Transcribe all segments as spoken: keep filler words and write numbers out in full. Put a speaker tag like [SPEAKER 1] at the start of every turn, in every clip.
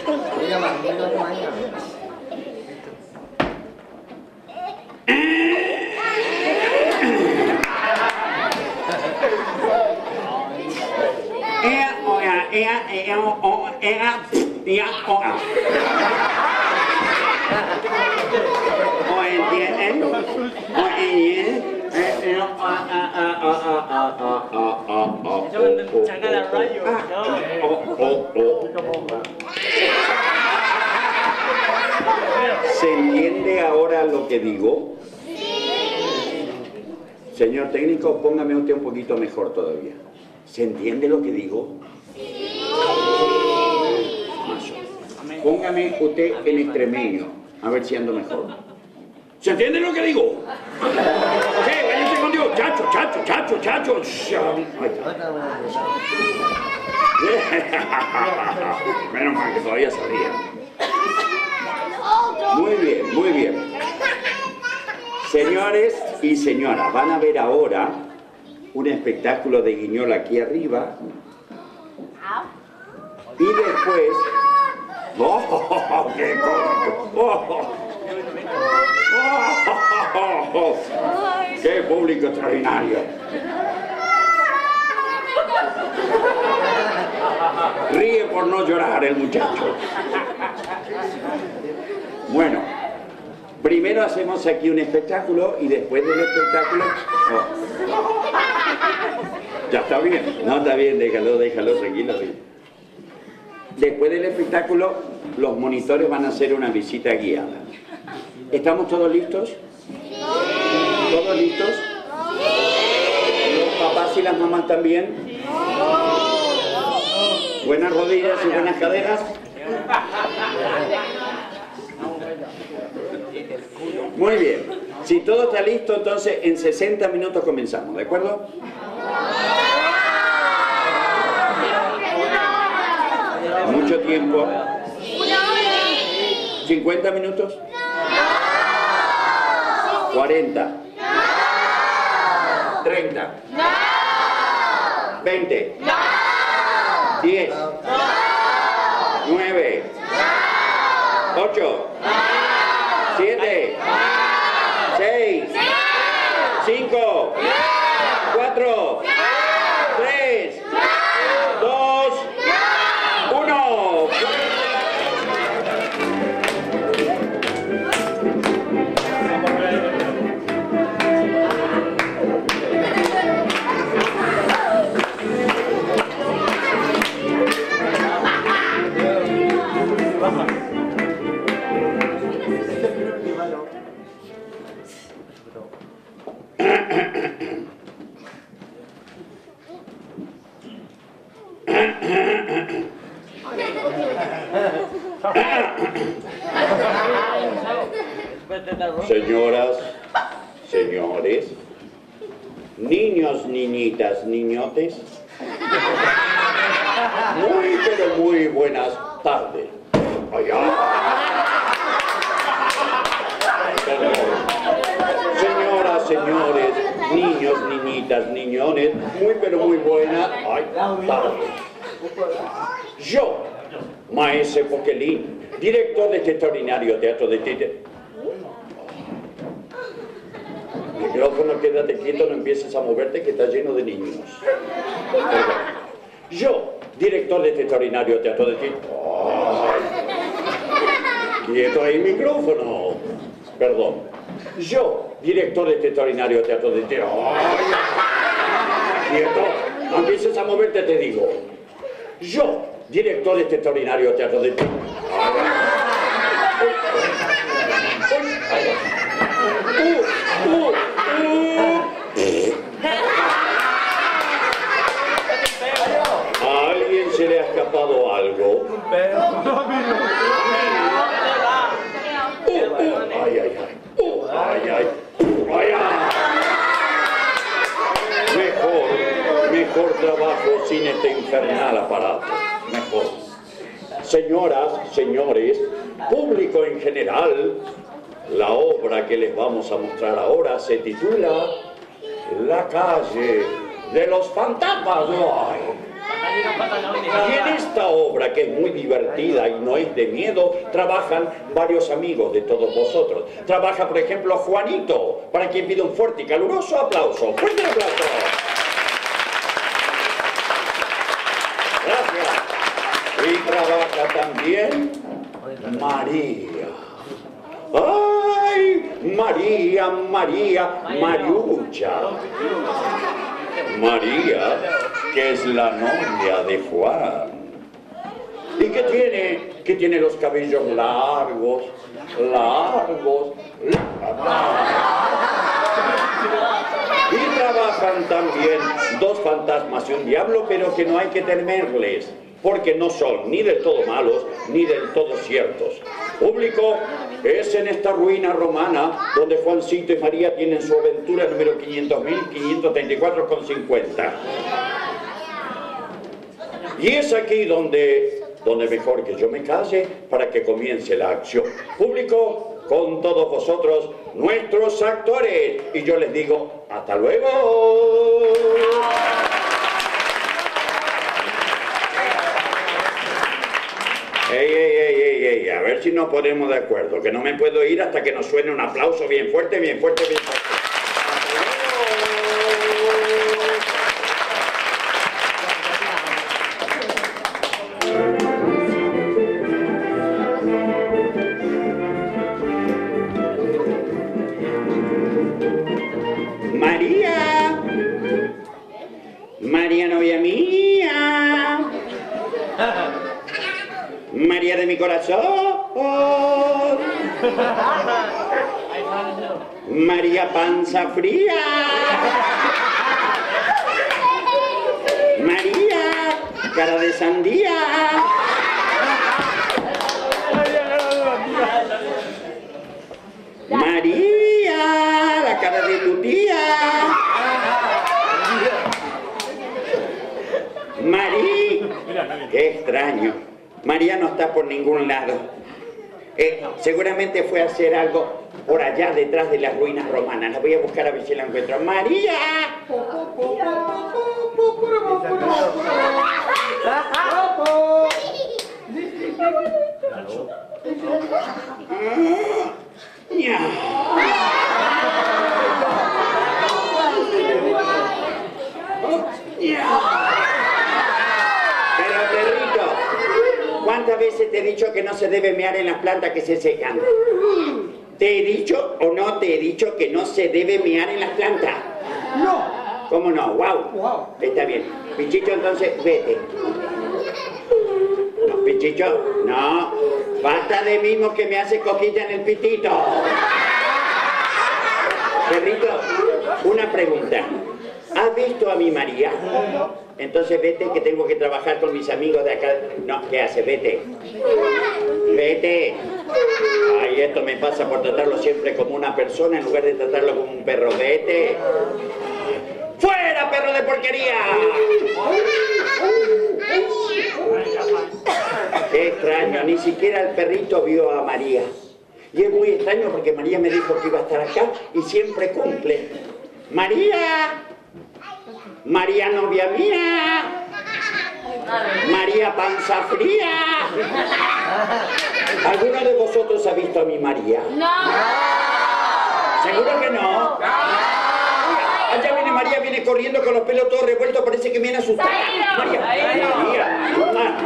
[SPEAKER 1] Mira más, mira más.
[SPEAKER 2] Ea, oa, ea, ea, o, ea, ea, oa. ¿O entienden? ¿O entienden?
[SPEAKER 3] Saca la rayo,
[SPEAKER 2] ¿Se entiende ahora lo que digo? Señor técnico, póngame usted un poquito mejor todavía. ¿Se entiende lo que digo? Póngame usted en extremeño, a ver si ando mejor. ¿Se entiende lo que digo? ¿Qué? Váyanse con Dios. Chacho, chacho, chacho, chacho. Ahí está. Menos mal que todavía sabía. Muy bien, muy bien. Señores y señoras, van a ver ahora un espectáculo de Guiñol aquí arriba. Y después... ¡Oh, qué cómico! ¡Oh! ¡Oh! ¡Qué público extraordinario! Ríe por no llorar el muchacho. Bueno, primero hacemos aquí un espectáculo y después del espectáculo... Oh. Ya está bien, no está bien, déjalo, déjalo, tranquilo. Después del espectáculo, los monitores van a hacer una visita guiada. ¿Estamos todos listos? ¿Todos listos? ¿Los papás y las mamás también? ¿Buenas rodillas y buenas caderas? Muy bien. Si todo está listo, entonces en sesenta minutos comenzamos, ¿de acuerdo? Mucho tiempo. ¿cincuenta minutos? ¿cuarenta? ¿treinta? ¿veinte? ¿diez? ¿nueve? ¿ocho? ¿siete? ¿seis? ¿cinco? ¿cuatro? ¿tres? ¿dos? ¡uno! Señoras, señores, niños, niñitas, niñotes, muy pero muy buenas tardes. Allá. Señoras, señores, niños, niñitas, niñones, muy pero muy buenas tardes. Yo, Maese Poquelín, director de este extraordinario teatro de títere. Micrófono, quédate quieto, no empieces a moverte que está lleno de niños. Perdón. Yo, director de este extraordinario teatro de títere. Quieto ahí, micrófono. Perdón. Yo, director de este extraordinario teatro de títere. Quieto, no empieces a moverte, te digo. Yo, director de este extraordinario teatro de títere. Uh, uh, uh. ¿A alguien se le ha escapado algo? Uh, uh. Ay, ay, ay. Uh, ay, ay. Uh, ay, ay. Mejor, mejor trabajo sin este infernal aparato. Mejor. Señoras, señores, público en general, la obra que les vamos a mostrar ahora se titula La calle de los fantasmas. Ay. Y en esta obra, que es muy divertida y no es de miedo, trabajan varios amigos de todos vosotros. Trabaja, por ejemplo, Juanito, para quien pido un fuerte y caluroso aplauso. ¡Fuerte aplauso! Gracias. Y trabaja también María. ¡Ay! María, María, Mariucha. María, que es la novia de Juan. ¿Y qué tiene? Que tiene los cabellos largos, largos, largos. Y trabajan también dos fantasmas y un diablo, pero que no hay que temerles, porque no son ni del todo malos, ni del todo ciertos. Público, es en esta ruina romana donde Juancito y María tienen su aventura número quinientos mil quinientos treinta y cuatro con cincuenta. Y es aquí donde, donde mejor que yo me calle para que comience la acción. Público, con todos vosotros, nuestros actores. Y yo les digo, ¡hasta luego! Ey, ey, ey, ey, ey, a ver si nos ponemos de acuerdo, que no me puedo ir hasta que nos suene un aplauso bien fuerte, bien fuerte, bien fuerte. María, María novia mía, María de mi corazón, María panza fría, María cara de sandía, María la cara de tu tía, María, qué extraño. María no está por ningún lado. Eh, seguramente fue a hacer algo por allá detrás de las ruinas romanas. La voy a buscar a ver si la encuentro. ¡María! Pero perrito, ¿cuántas veces te he dicho que no se debe mear en las plantas que se secan? ¿Te he dicho o no te he dicho que no se debe mear en las plantas?
[SPEAKER 1] No.
[SPEAKER 2] ¿Cómo no? ¡Wow!
[SPEAKER 1] Wow.
[SPEAKER 2] Está bien. Pichicho, entonces, vete. No, Pichicho, no. Basta de mimo que me hace coquilla en el pitito. Perrito, una pregunta. ¿Has visto a mi María? Entonces vete, que tengo que trabajar con mis amigos de acá. No, ¿qué haces? Vete. Vete. Ay, esto me pasa por tratarlo siempre como una persona en lugar de tratarlo como un perro. Vete. ¡Fuera, perro de porquería! Qué extraño, ni siquiera el perrito vio a María. Y es muy extraño porque María me dijo que iba a estar acá y siempre cumple. ¡María! María novia mía, María panza fría. ¿Alguno de vosotros ha visto a mi María?
[SPEAKER 3] ¡No!
[SPEAKER 2] ¿Seguro que no? Allá viene María, viene corriendo con los pelos todos revueltos, parece que viene asustada. María, María,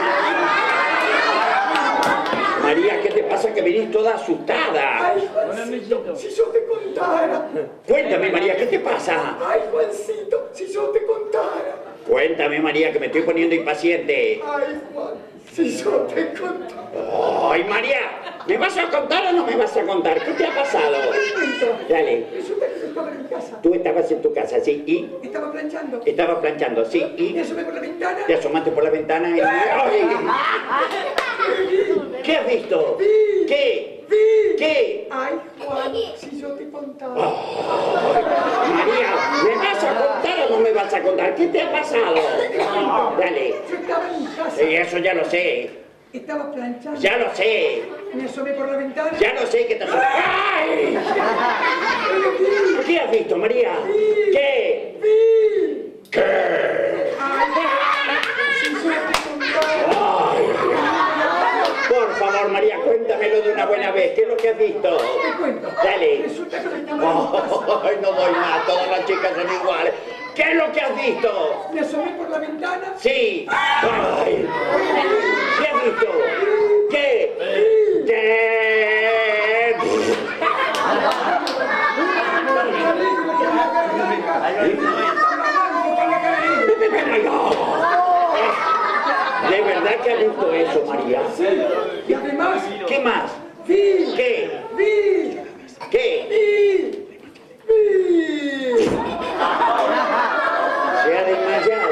[SPEAKER 2] María, ¿qué te pasa que venís toda asustada?
[SPEAKER 1] Ay, Juancito, si yo te contara.
[SPEAKER 2] Cuéntame, María, ¿qué te pasa?
[SPEAKER 1] Ay, Juancito, si yo te contara.
[SPEAKER 2] Cuéntame, María, que me estoy poniendo impaciente.
[SPEAKER 1] Ay, Juan, si yo te contara.
[SPEAKER 2] ¡Ay, María! ¿Me vas a contar o no me vas a contar? ¿Qué te ha pasado? Dale.
[SPEAKER 1] Resulta que yo estaba en mi casa.
[SPEAKER 2] Tú estabas en tu casa, ¿sí? ¿Y?
[SPEAKER 1] Estaba planchando.
[SPEAKER 2] Estabas planchando, ¿sí? ¿Y?
[SPEAKER 1] Me asomé por la ventana.
[SPEAKER 2] Te asomaste por la ventana y... ¡Ay! ¿Qué has visto?
[SPEAKER 1] Vi.
[SPEAKER 2] ¿Qué?
[SPEAKER 1] Vi.
[SPEAKER 2] ¿Qué?
[SPEAKER 1] Ay, Juan, si yo te contara.
[SPEAKER 2] Ay, María, ¿me vas a contar o no me vas a contar? ¿Qué te ha pasado? Dale.
[SPEAKER 1] Yo estaba en mi casa.
[SPEAKER 2] Sí, eso ya lo sé.
[SPEAKER 1] Estaba planchando.
[SPEAKER 2] Ya lo sé.
[SPEAKER 1] Me asomé por la ventana.
[SPEAKER 2] Ya lo sé que te asomaste. ¡Ay! ¿Qué has visto, María? ¿Qué?
[SPEAKER 1] Vi.
[SPEAKER 2] ¿Qué?
[SPEAKER 1] Ay,
[SPEAKER 2] María, cuéntamelo de una buena vez. ¿Qué es lo que has visto?
[SPEAKER 1] Te cuento.
[SPEAKER 2] Dale.
[SPEAKER 1] Resulta que me estaba
[SPEAKER 2] Oh, no doy más, todas las chicas son iguales. ¿Qué es lo que has visto?
[SPEAKER 1] Me asomé por la ventana.
[SPEAKER 2] Sí. Ay. ¿Qué has visto? ¿Qué? ¿Qué? ¿De verdad que has visto eso, María?
[SPEAKER 1] Sí. Y además,
[SPEAKER 2] ¿Qué más?
[SPEAKER 1] vi.
[SPEAKER 2] ¿Qué?
[SPEAKER 1] Vi.
[SPEAKER 2] ¿Qué?
[SPEAKER 1] Vi. Vi.
[SPEAKER 2] Se ha desmayado.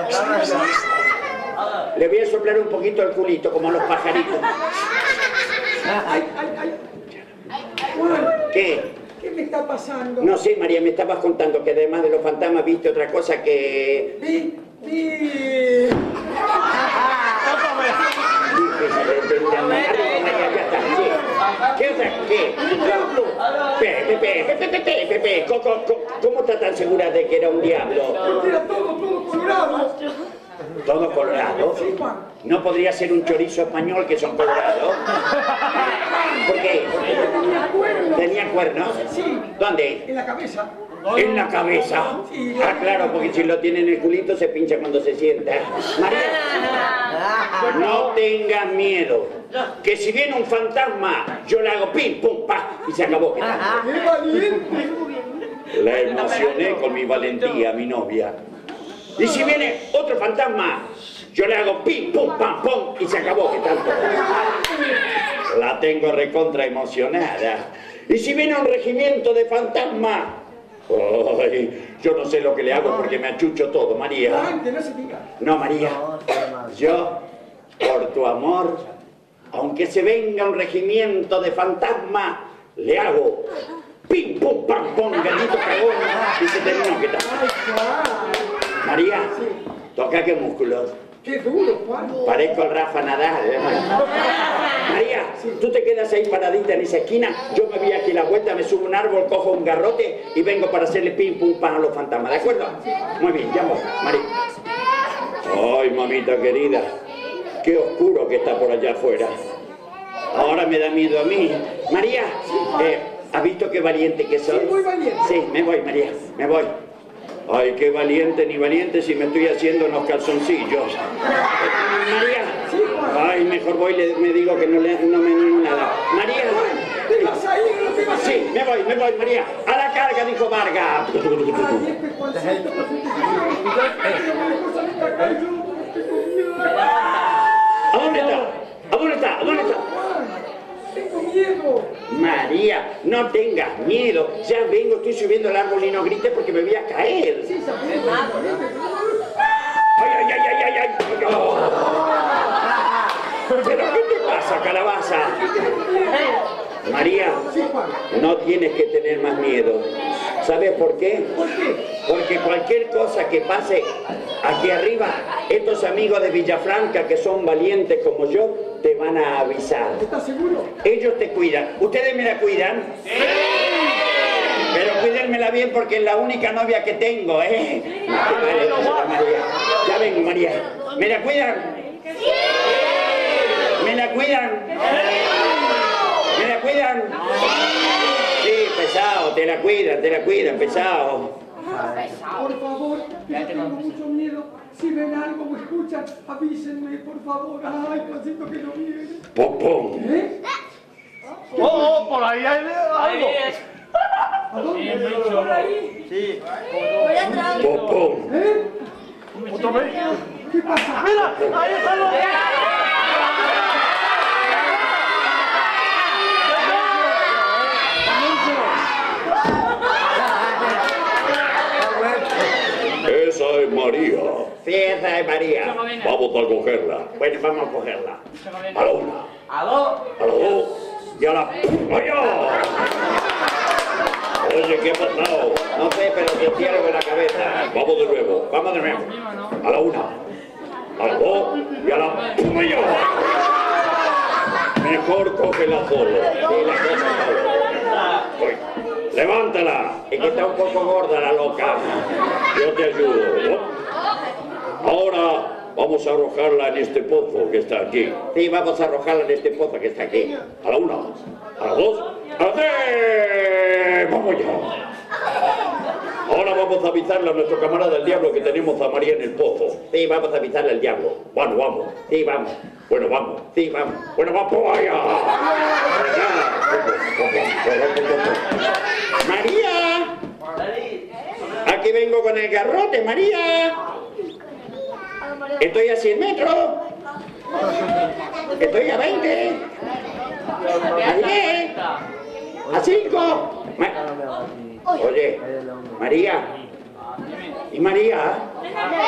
[SPEAKER 2] Le voy a soplar un poquito el culito, como a los pajaritos.
[SPEAKER 1] Ay, ay, ay. Juan,
[SPEAKER 2] ¿Qué?
[SPEAKER 1] ¿qué me está pasando?
[SPEAKER 2] No sé, María, me estabas contando que además de los fantasmas viste otra cosa que...
[SPEAKER 1] Vi. Vi.
[SPEAKER 2] ¿Qué otra? ¿Qué? Pepe, Pepe, Pepe, Pepe, Pepe, ¿cómo, cómo está tan segura de que era un diablo?
[SPEAKER 1] Porque era todo, todo colorado.
[SPEAKER 2] ¿Todo colorado?
[SPEAKER 1] Sí, Juan.
[SPEAKER 2] ¿No podría ser un chorizo español que son colorados? ¿Por qué?
[SPEAKER 1] Porque tenía cuernos.
[SPEAKER 2] ¿Tenía cuernos?
[SPEAKER 1] Sí.
[SPEAKER 2] ¿Dónde?
[SPEAKER 1] En la cabeza.
[SPEAKER 2] ¿En la cabeza?
[SPEAKER 1] Sí.
[SPEAKER 2] Ah, claro, porque si lo tiene en el culito se pincha cuando se sienta. María, no tengas miedo. Que si viene un fantasma, yo le hago pim, pum, pa, y se acabó.
[SPEAKER 1] ¡Qué valiente!
[SPEAKER 2] La emocioné con mi valentía, mi novia. Y si viene otro fantasma, yo le hago pim, pum, pam, pum, y se acabó. ¿Qué tanto? La tengo recontra emocionada. Y si viene un regimiento de fantasmas, ay, yo no sé lo que le hago porque me achucho todo, María.
[SPEAKER 1] Juan, que no se diga.
[SPEAKER 2] No, María, yo, por tu amor, aunque se venga un regimiento de fantasmas, le hago pim, pum, pam, pum, gallito cagón, y se terminó. ¿Qué tal?
[SPEAKER 1] Ay, Juan.
[SPEAKER 2] María, toca qué músculos.
[SPEAKER 1] Qué duro, Juan.
[SPEAKER 2] Parezco el Rafa Nadal. María, tú te quedas ahí paradita en esa esquina, yo me voy aquí a la vuelta, me subo a un árbol, cojo un garrote y vengo para hacerle pim pum pam a los fantasmas, ¿de acuerdo? Muy bien, ya voy, María. Ay, mamita querida, qué oscuro que está por allá afuera. Ahora me da miedo a mí. María, eh, ¿has visto qué valiente que soy?
[SPEAKER 1] Sí, muy valiente.
[SPEAKER 2] Sí, me voy, María, me voy. Ay, qué valiente ni valiente si me estoy haciendo unos calzoncillos. María, ay, mejor voy, le, me digo que no, le, no me animo nada. María,
[SPEAKER 1] ¿Te vas a ir? ¿No te vas a
[SPEAKER 2] sí,
[SPEAKER 1] ir?
[SPEAKER 2] me voy, me voy, María. A la carga, dijo Vargas.
[SPEAKER 1] Ay, este Juancito, pues, este cosa me está cayendo, tengo miedo.
[SPEAKER 2] ¿A dónde está? ¿A dónde está? ¿A dónde está?
[SPEAKER 1] Juan, tengo miedo.
[SPEAKER 2] María, no tengas miedo. Ya vengo, estoy subiendo el árbol y no grites porque me voy a caer.
[SPEAKER 1] Sí, sabes.
[SPEAKER 2] ¡Ay, ay, ay, ay, ay! ay. Oh. ¿Pero qué te pasa, calabaza? María,
[SPEAKER 1] Sí, Juan.
[SPEAKER 2] no tienes que tener más miedo. ¿Sabes por qué?
[SPEAKER 1] ¿Por qué?
[SPEAKER 2] Porque cualquier cosa que pase aquí arriba, estos amigos de Villafranca que son valientes como yo, te van a avisar.
[SPEAKER 1] ¿Estás seguro?
[SPEAKER 2] Ellos te cuidan. ¿Ustedes me la cuidan? ¡Sí! Pero cuídenmela bien porque es la única novia que tengo, ¿eh? Vale, María. Ya vengo, María. ¿Me la cuidan? ¡Sí! ¿Me la cuidan? ¿Me la cuidan? Sí, pesado, te la cuidan, te la cuidan, pesado.
[SPEAKER 1] Por favor, que tengo mucho miedo. Si ven algo o escuchan, avísenme, por favor. Ay, Juancito, que no viene.
[SPEAKER 2] Popón.
[SPEAKER 1] ¿Eh?
[SPEAKER 3] Oh, oh, por ahí hay algo.
[SPEAKER 1] ¿A dónde?
[SPEAKER 3] Por ahí. Sí.
[SPEAKER 2] Popón.
[SPEAKER 1] ¿Eh?
[SPEAKER 3] ¿Otra vez?
[SPEAKER 1] ¿Qué pasa?
[SPEAKER 3] Mira, ahí están los...
[SPEAKER 2] Esa es María. Sí, esa es María. Vamos a cogerla. Bueno, vamos a cogerla. A la una.
[SPEAKER 3] ¿A dos?
[SPEAKER 2] A la dos. Y a la... ¡Vaya! Oye, ¿qué ha pasado? No sé, pero sentí algo en la cabeza. Vamos de nuevo. Vamos de nuevo. A la una. A la dos. Y a la... ¡Vaya! Mejor cógela solo. Sí, la cojo solo. Voy. ¡Levántala! Es que está un poco gorda la loca. Yo te ayudo. Ahora vamos a arrojarla en este pozo que está aquí. Sí, vamos a arrojarla en este pozo que está aquí. A la una, a las dos, a las tres. ¡Vamos ya! Ahora vamos a avisarle a nuestro camarada el diablo que tenemos a María en el pozo. Sí, vamos a avisarle al diablo. Bueno, vamos. Sí, vamos. Bueno, vamos. Sí, vamos. Bueno, vamos allá. María. Aquí vengo con el garrote, María. Estoy a cien metros. Estoy a veinte. A diez. A cinco. Ma Oye, María. ¿Y María? ¿Qué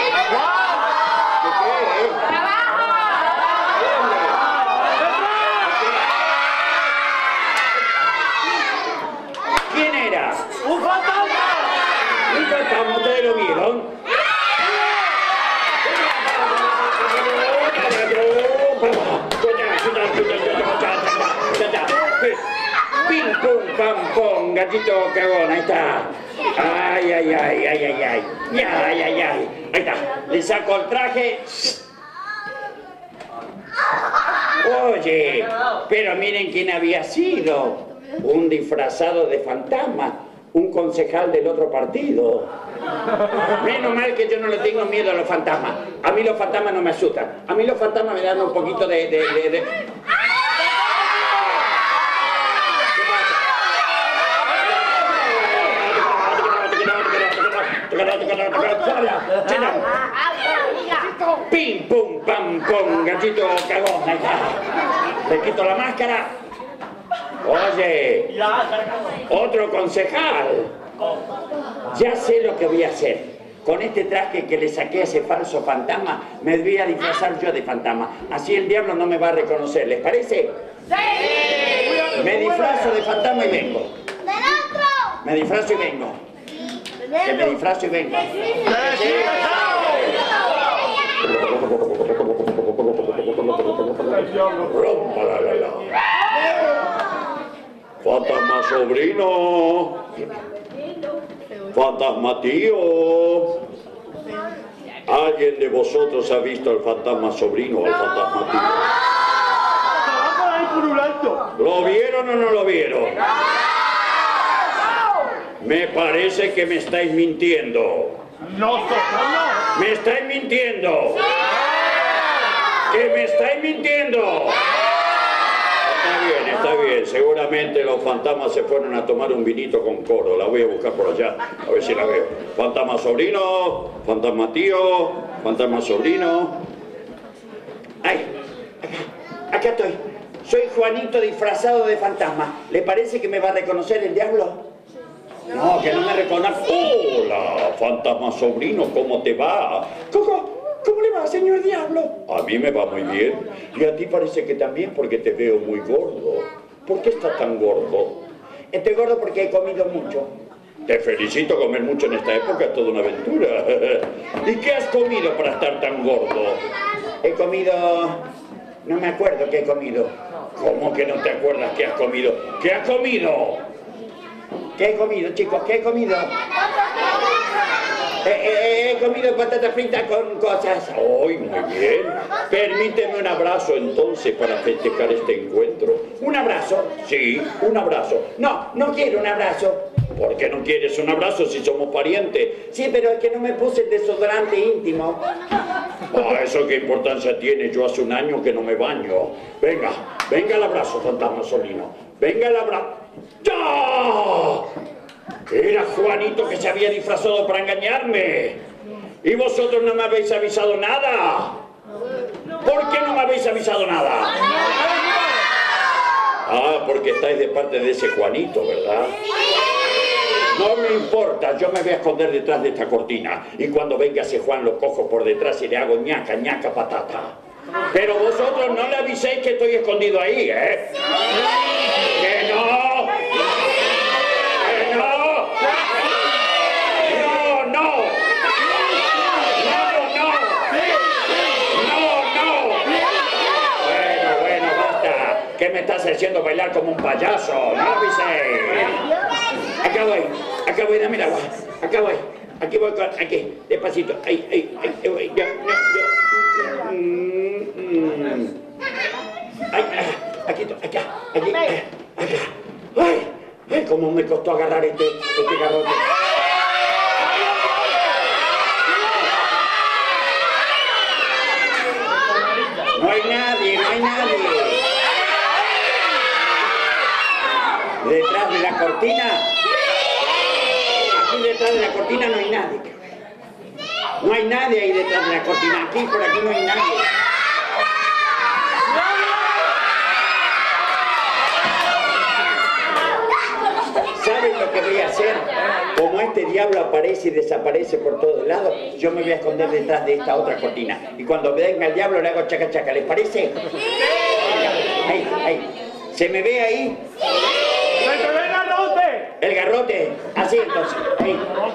[SPEAKER 2] qué? ¿Quién era?
[SPEAKER 3] ¡Un fantasma!
[SPEAKER 2] ¿Un fantasma? ¿Ustedes lo vieron? Pim, pum, pam, pum, gatito cagón, ahí está. Ay, ay, ay, ay, ay, ay. Ya, ay, ay, ay. Ahí está. Le saco el traje. Oye, pero miren quién había sido. Un disfrazado de fantasma. Un concejal del otro partido. Menos mal que yo no le tengo miedo a los fantasmas. A mí los fantasmas no me asustan. A mí los fantasmas me dan un poquito de... de, de, de... Pim, pum, pam, pum, gatito cagón, ahí está. Le quito la máscara. Oye, otro concejal. Ya sé lo que voy a hacer. Con este traje que le saqué a ese falso fantasma, me voy a disfrazar yo de fantasma. Así el diablo no me va a reconocer. ¿Les parece? ¡Sí! Me disfrazo de fantasma y vengo. Me disfrazo y vengo. Que me disfrazo y vengo. Fantasma sobrino. Fantasma tío. ¿Alguien de vosotros ha visto al fantasma sobrino o al fantasma tío?
[SPEAKER 3] ¡Va por ahí por un alto!
[SPEAKER 2] ¿Lo vieron o no lo vieron? Me parece que me estáis mintiendo.
[SPEAKER 3] ¡Nosotros no!
[SPEAKER 2] ¡Me estáis mintiendo! ¡Que me estáis mintiendo! Está bien, está bien. Seguramente los fantasmas se fueron a tomar un vinito con coro. La voy a buscar por allá, a ver si la veo. Fantasma sobrino, fantasma tío, fantasma sobrino. ¡Ay! Acá, acá estoy. Soy Juanito disfrazado de fantasma. ¿Le parece que me va a reconocer el diablo? No, que no me reconozco. Hola, fantasma sobrino, ¿cómo te va? ¿Cómo, ¿Cómo le va, señor diablo? A mí me va muy bien. Y a ti parece que también, porque te veo muy gordo. ¿Por qué estás tan gordo? Estoy gordo porque he comido mucho. Te felicito, comer mucho en esta época es toda una aventura. ¿Y qué has comido para estar tan gordo? He comido... No me acuerdo qué he comido. ¿Cómo que no te acuerdas qué has comido? ¿Qué has comido? ¿Qué he comido, chicos? ¿Qué he comido? Eh, eh, he comido patatas fritas con cosas. ¡Ay, muy bien! Permíteme un abrazo entonces para festejar este encuentro. ¿Un abrazo? Sí, un abrazo. No, no quiero un abrazo. ¿Por qué no quieres un abrazo si somos parientes? Sí, pero es que no me puse el desodorante íntimo. Ah, ¿eso qué importancia tiene? Yo hace un año que no me baño. Venga, venga el abrazo, fantasma sobrino. Venga el abrazo. ¡Ya! Era Juanito que se había disfrazado para engañarme. Y vosotros no me habéis avisado nada. ¿Por qué no me habéis avisado nada? Ah, porque estáis de parte de ese Juanito, ¿verdad? No me importa, yo me voy a esconder detrás de esta cortina. Y cuando venga ese Juan lo cojo por detrás y le hago ñaca, ñaca, patata. Pero vosotros no le aviséis que estoy escondido ahí, ¿eh? ¡Que no! ¡Que no! ¡No, no! ¡No, no! ¡No, no! Bueno, bueno, basta. ¿Qué me estás haciendo bailar como un payaso? ¡No lo aviséis! Acá voy, acá voy, dame el agua. Acá voy, aquí voy, con, aquí, despacito. Ahí, ahí, ahí, ahí, ya, ya, ya. Mm. Ay, ay, aquí, aquí, aquí, aquí. Ay, ay, cómo me costó agarrar este, este garrote. No hay nadie, no hay nadie. Detrás de la cortina. Aquí detrás de la cortina no hay nadie. No hay nadie ahí detrás de la cortina. Aquí, por aquí no hay nadie. ¿Saben lo que voy a hacer? Como este diablo aparece y desaparece por todos lados, yo me voy a esconder detrás de esta otra cortina. Y cuando venga el diablo le hago chaca chaca, ¿les parece? Ahí, ahí. ¿Se me ve ahí?
[SPEAKER 3] ¡Se te ve el garrote!
[SPEAKER 2] El garrote. Así entonces. Ahí.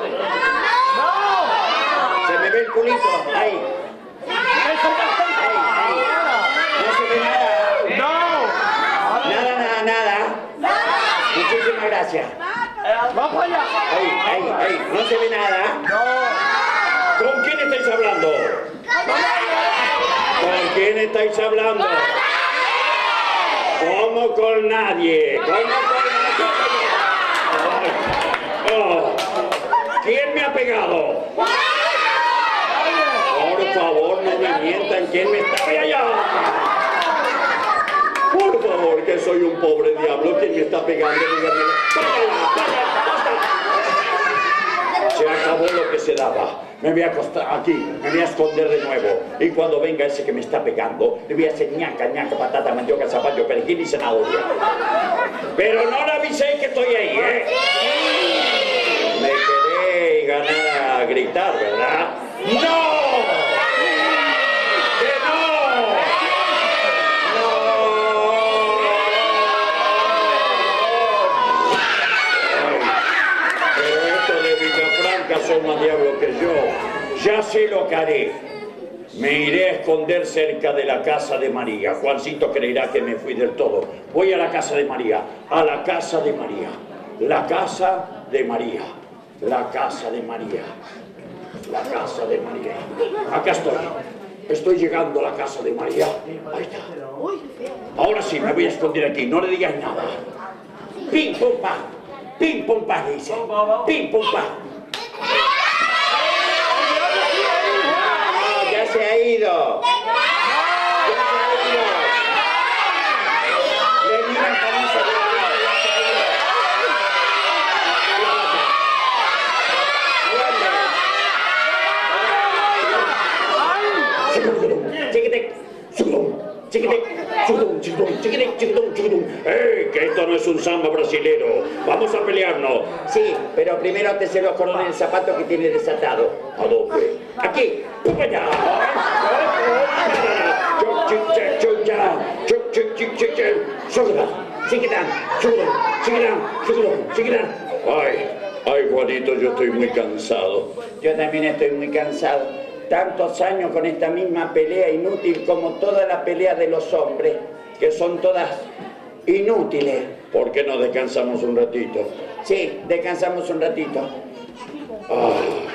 [SPEAKER 3] ¡No!
[SPEAKER 2] Se me ve el culito. Ahí.
[SPEAKER 3] ¡Eso
[SPEAKER 2] Ahí, ahí. No se ve nada.
[SPEAKER 3] ¡No!
[SPEAKER 2] Nada, nada, nada. Muchísimas gracias.
[SPEAKER 3] ¡Va para allá!
[SPEAKER 2] Ahí, ahí, ahí. No se ve nada.
[SPEAKER 3] ¡No!
[SPEAKER 2] ¿Con quién estáis hablando? ¿Con quién estáis hablando? ¿Cómo con nadie? ¿Cómo con nadie? Oh. ¿Quién me ha pegado? Por favor, no me mientan. ¿Quién me está? ¡Ay, ay, ay! Por favor, que soy un pobre diablo. ¿Quién me está pegando? Díganme. Se acabó lo que se daba. Me voy a acostar aquí, me voy a esconder de nuevo. Y cuando venga ese que me está pegando, le voy a hacer ñaca, ñaca, patata, mandioca, zapallo, perejil y zanahoria. Pero no le aviséis que estoy ahí, ¿eh? Me queréis ganar a gritar, ¿verdad? ¡No! ¡Que no! Pero estos de Villafranca son más diablos que yo. Ya sé lo que haré. Me iré a esconder cerca de la casa de María. Juancito creerá que me fui del todo. Voy a la casa de María. A la casa de María. La casa de María. La casa de María. La casa de María. Acá estoy. Estoy llegando a la casa de María. Ahí está. Ahora sí, me voy a esconder aquí. No le digas nada. Pim, pum, pa. Pim, pum, pa, dice. Pim, pum, pa. No, ya se ha ido. Ya se ha ido. Le miran cómo se ve. Ya se ha ido. Chiquitec, chiquitum, chiquitec, chiquitum, chiquitum, chiquitec, chiquitum, chiquitum. ¡Eh! Que esto no es un samba brasilero. Vamos a pelearnos. Sí, pero primero te se los cordones el zapato que tiene desatado. ¿A dónde? Aquí. ¡Pum allá! Ay, ay, Juanito, yo estoy muy cansado. Yo también estoy muy cansado. Tantos años con esta misma pelea inútil como toda la pelea de los hombres, que son todas inútiles. ¿Por qué no descansamos un ratito? Sí, descansamos un ratito. Ah.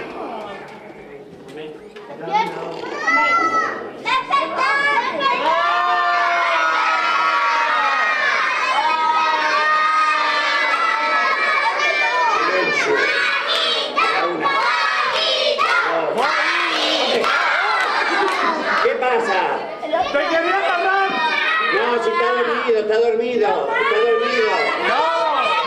[SPEAKER 2] ¿Qué pasa?
[SPEAKER 3] ¡Te quería agarrar!
[SPEAKER 2] No, si está dormido, está dormido, está dormido.
[SPEAKER 3] ¡No!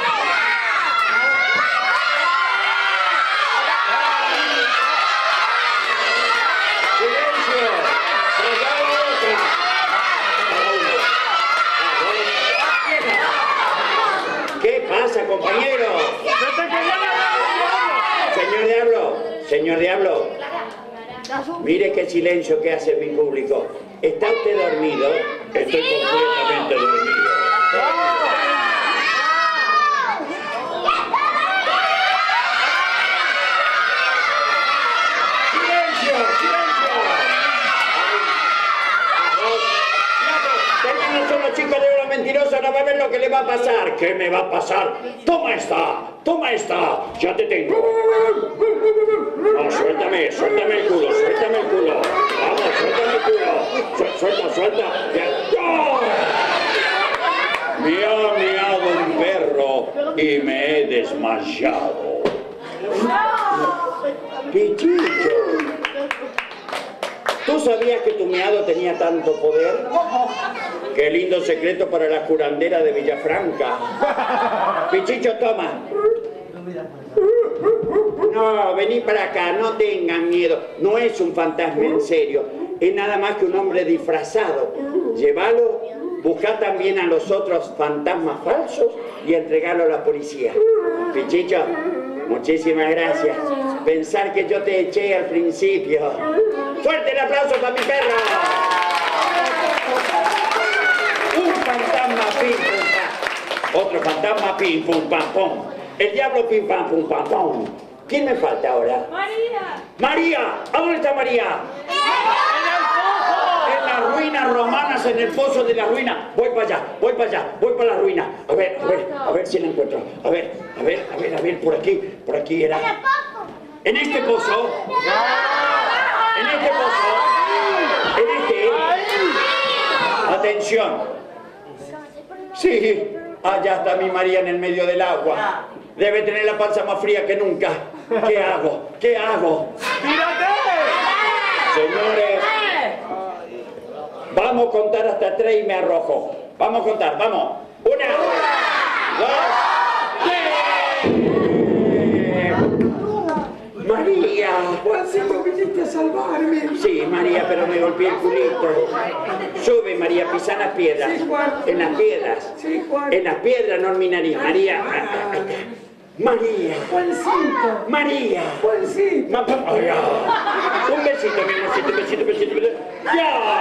[SPEAKER 2] ¡Silencio! ¡Callad la boca! ¿Qué pasa, compañero?
[SPEAKER 3] ¡Que te quería agarrar!
[SPEAKER 2] Señor Diablo, señor Diablo, mire qué silencio que hace mi público. ¿Está usted dormido? Estoy completamente dormido. ¡Silencio! ¡Silencio! Terminan son los chicos de oro mentirosos, ahora va a ver lo que le va a pasar. ¿Qué me va a pasar? ¡Toma esta! ¡Toma esta! ¡Ya te tengo! No, suéltame, suéltame el culo, suéltame el culo. Vamos, suéltame el culo. Su- Suelta, suelta. ¡No! Me ha meado un perro y me he desmayado. Pichicho, ¿tú sabías que tu meado tenía tanto poder? Qué lindo secreto para la curandera de Villafranca. Pichicho, toma. No, vení para acá, no tengan miedo. No es un fantasma en serio. Es nada más que un hombre disfrazado. Llévalo, buscá también a los otros fantasmas falsos y entregalo a la policía. Pichicho, muchísimas gracias. Pensar que yo te eché al principio. ¡Fuerte el aplauso para mi perro! Un fantasma pim pum pam. Otro fantasma pim pum pam pum. El diablo pim pam pum pam pum. ¿Quién me falta ahora?
[SPEAKER 4] María.
[SPEAKER 2] ¡María! ¿A dónde está María? En las ruinas romanas, en el pozo de la ruina. Voy para allá, voy para allá, voy para la ruina. A ver, a ver, a ver si la encuentro. A ver, a ver, a ver, a ver, por aquí, por aquí era. En este pozo. En este pozo. En este. Atención. Sí, allá está mi María en el medio del agua. Debe tener la panza más fría que nunca. ¿Qué hago? ¿Qué hago?
[SPEAKER 3] ¡Tírate!
[SPEAKER 2] Señores, vamos a contar hasta tres y me arrojo. Vamos a contar, vamos. Una, dos, tres. María.
[SPEAKER 1] Juancito, viniste a salvarme.
[SPEAKER 2] Sí, María, pero me golpeé el culito. Sube, María, pisa en las piedras.
[SPEAKER 1] Sí, Juan.
[SPEAKER 2] En las piedras.
[SPEAKER 1] Sí, Juan.
[SPEAKER 2] En las piedras, no en mi nariz. María. María.
[SPEAKER 1] Juancito.
[SPEAKER 2] María.
[SPEAKER 1] Juancito.
[SPEAKER 2] Ma- ay, ah. Un besito, mi amorcito, un besito, un besito, un besito. ¡Ya!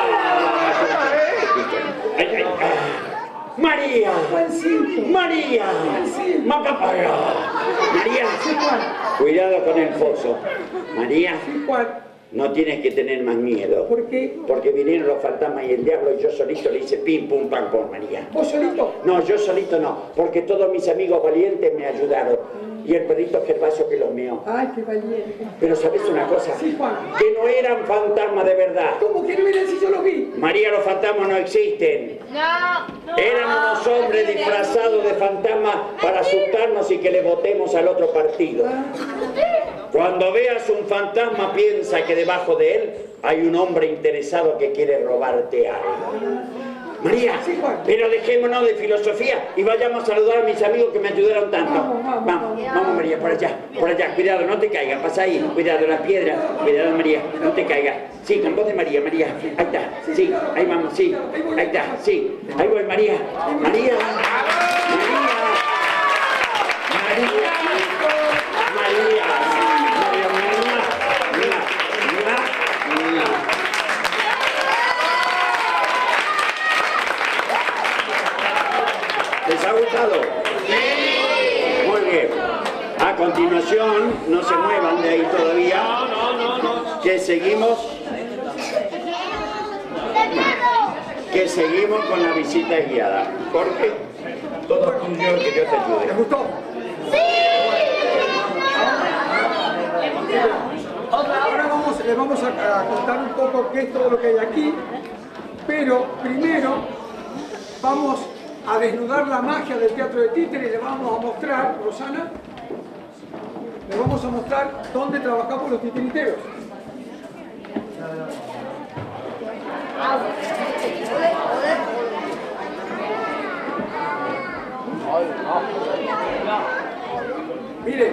[SPEAKER 2] Ay, ay, ah. María.
[SPEAKER 1] Juancito.
[SPEAKER 2] María.
[SPEAKER 1] Juancito.
[SPEAKER 2] Ma- ay, ah. María.
[SPEAKER 1] Sí, Juan.
[SPEAKER 2] Cuidado con el pozo. María,
[SPEAKER 1] Sí, Juan.
[SPEAKER 2] no tienes que tener más miedo.
[SPEAKER 1] ¿Por qué?
[SPEAKER 2] Porque vinieron los fantasmas y el diablo y yo solito le hice pim, pum, pam, pum, María.
[SPEAKER 1] ¿Vos solito?
[SPEAKER 2] No, yo solito no, porque todos mis amigos valientes me ayudaron. Y el perrito Gervasio que los meó.
[SPEAKER 1] Ay, qué valiente.
[SPEAKER 2] Pero ¿sabes una cosa?
[SPEAKER 1] Sí, Juan.
[SPEAKER 2] Que no eran fantasmas de verdad.
[SPEAKER 1] ¿Cómo que no eran si yo lo vi?
[SPEAKER 2] María, los fantasmas no existen.
[SPEAKER 4] No.
[SPEAKER 2] Eran unos hombres disfrazados de fantasmas para asustarnos y que le votemos al otro partido. Cuando veas un fantasma, piensa que debajo de él hay un hombre interesado que quiere robarte algo. María,
[SPEAKER 1] Sí, Juan.
[SPEAKER 2] pero dejémonos de filosofía y vayamos a saludar a mis amigos que me ayudaron tanto.
[SPEAKER 1] Vamos, vamos,
[SPEAKER 2] vamos, vamos, María, por allá, por allá. Cuidado, no te caigas, pasa ahí. Cuidado, las piedras. Cuidado, María, no te caigas. Sí, con voz de María, María. Ahí está, sí, ahí vamos, sí. Ahí está, sí. Ahí voy, María. María. María. María. María. ¿Les ha gustado? Sí. Muy bien. A continuación, no se muevan de ahí todavía.
[SPEAKER 3] No, no, no, no.
[SPEAKER 2] Que seguimos. Que seguimos con la visita guiada. Jorge, todo tuyo, que Dios te ayude.
[SPEAKER 1] ¿Te gustó? Ahora vamos, les vamos a, a contar un poco qué es todo lo que hay aquí, pero primero vamos a desnudar la magia del teatro de títeres y les vamos a mostrar, Rosana, les vamos a mostrar dónde trabajamos los titiriteros. Miren,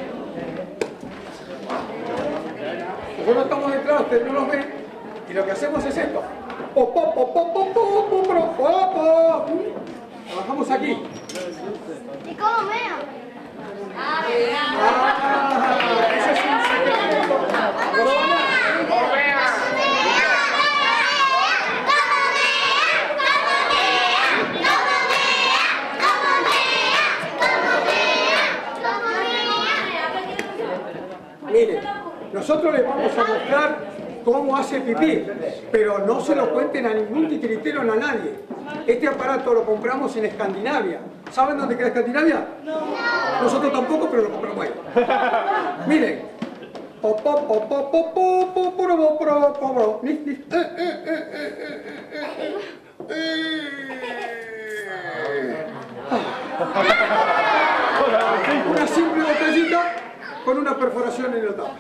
[SPEAKER 1] nosotros estamos detrás, ustedes no los ven, y lo que hacemos es esto. Po, po, po, po, po, po, po, po, po, po. Trabajamos aquí.
[SPEAKER 4] ¿Y cómo veo?
[SPEAKER 1] Ah, ese es un secreto. Rosana, miren, nosotros les vamos a mostrar cómo hace pipí, pero no se lo cuenten a ningún titiritero ni a nadie. Este aparato lo compramos en Escandinavia. ¿Saben dónde queda Escandinavia? No. Nosotros tampoco, pero lo compramos ahí. Miren, Po, po, po, po, po, po, po, po, po, po, po, po. Nis, nis. Eh, eh, eh, eh, eh, eh, eh, eh. Una simple botellita con una perforación en el tapa.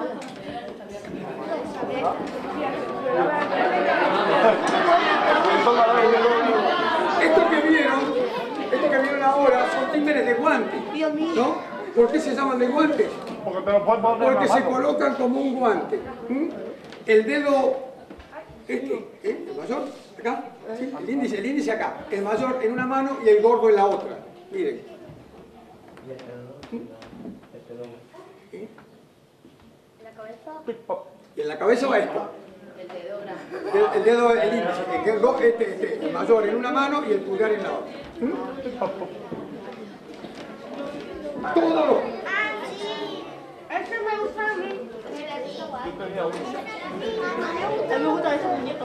[SPEAKER 1] Esto que vieron, esto que vieron ahora son títeres de guante, ¿no? ¿Por qué se llaman de guantes? Porque se colocan como un guante. ¿Mm? El dedo, este, ¿eh? El mayor, acá, ¿sí? el, índice, el índice acá, el mayor en una mano y el gordo en la otra. Miren. ¿Mm? ¿Eh? Y en la cabeza va esto. El, el dedo, el índice, el, dedo, este, este, el mayor en una mano y el pulgar en la otra. ¿Mm? Todo lo...
[SPEAKER 4] Ah, sí. Ese me gusta a mí. A mí me gusta ese muñeco.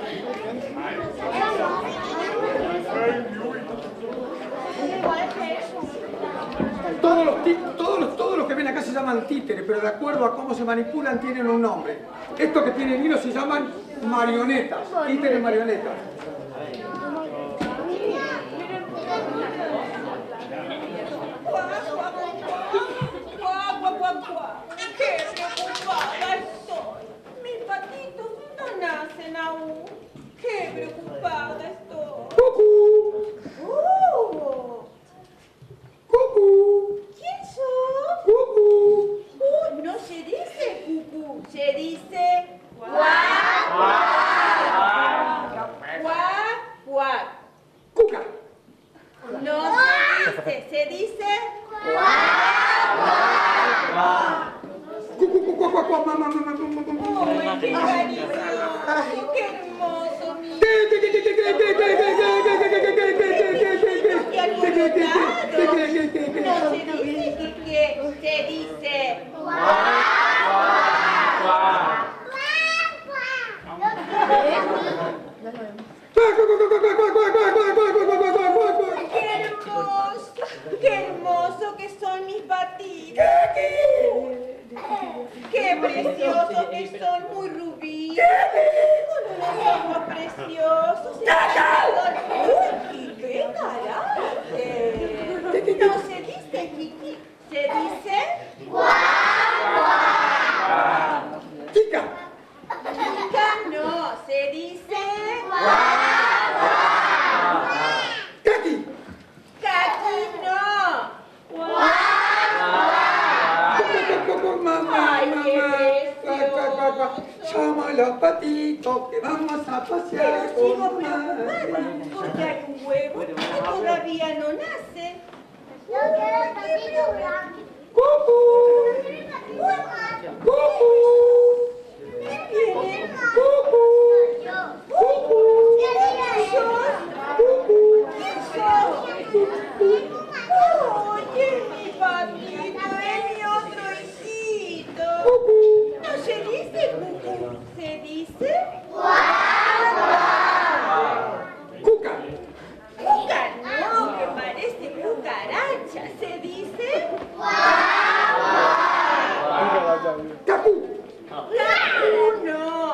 [SPEAKER 1] Todos los, todos, los, todos los que ven acá se llaman títeres, pero de acuerdo a cómo se manipulan tienen un nombre. Estos que tienen hilo se llaman marionetas, títeres marionetas.
[SPEAKER 5] ¡Qué preocupada estoy! Mis patitos no nacen aún. ¡Qué preocupada estoy!
[SPEAKER 1] ¡Cucú!
[SPEAKER 5] ¡Oh!
[SPEAKER 1] ¡Cucú!
[SPEAKER 5] ¿Quién sos?
[SPEAKER 1] ¡Cucú!
[SPEAKER 5] Uh, no se dice cucú, se dice cuac. Cuac, cuac.
[SPEAKER 1] ¡Cuca!
[SPEAKER 5] No se dice, se dice
[SPEAKER 1] ¡Cucú, cucú, cucú, cucú, mamá, mamá, mamá, mamá!
[SPEAKER 5] ¡ay, qué cariñoso! ¡Qué hermoso, mi! No se dice que, que se dice ¡qué hermoso! ¡Qué hermoso que son mis patitos! ¡Qué preciosos que son! ¡Muy rubí! ¡Con unos ojos preciosos! ¡Uy, qué carácter! No se dice Kiki, se dice
[SPEAKER 1] ¡Chica!
[SPEAKER 5] Chica, no, se dice
[SPEAKER 1] ¡Caqui!
[SPEAKER 5] Kaki, no.
[SPEAKER 1] Mamá,
[SPEAKER 5] Ay, qué
[SPEAKER 1] mamá, llama a los patitos que vamos a pasear.
[SPEAKER 5] Pero sigo preocupada porque hay un huevo que todavía no nace.
[SPEAKER 4] Yo quiero el patito blanco.
[SPEAKER 1] ¡Cucú! ¡Cucú!
[SPEAKER 5] ¿Quién viene?
[SPEAKER 1] ¡Cucú! ¡Cucú!
[SPEAKER 5] ¿Quién sos?
[SPEAKER 1] ¡Cucú!
[SPEAKER 5] ¿Quién sos? Oye, mi patito, es mi otro hijito. No se dice cucú, se dice
[SPEAKER 1] ¡Cuca!
[SPEAKER 5] cuca, no, que parece cucaracha, se dice
[SPEAKER 1] ¡Cacú!
[SPEAKER 5] no.